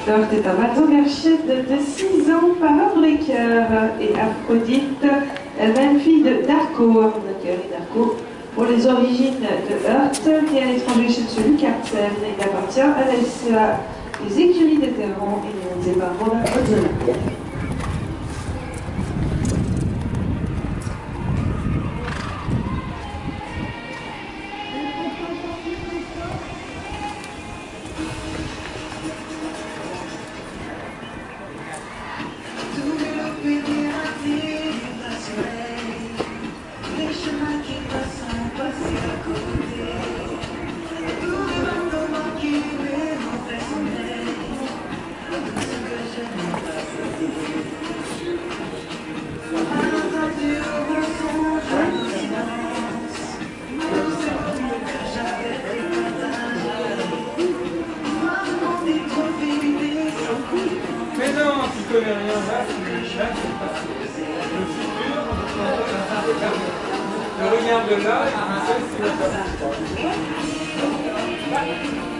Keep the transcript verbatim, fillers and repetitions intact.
Dort est un matin-berchette de six ans par Breaker et Aphrodite, même fille de Darko, et Darko, pour les origines de Heurt, né à l'étranger chez M. Lucartzen. Il appartient à la S C A des écuries de Terran et réalisé par Romain Ozzola. Mais non, tu connais rien, là, là c'est pas le futur, le regard de là, et tu sais si le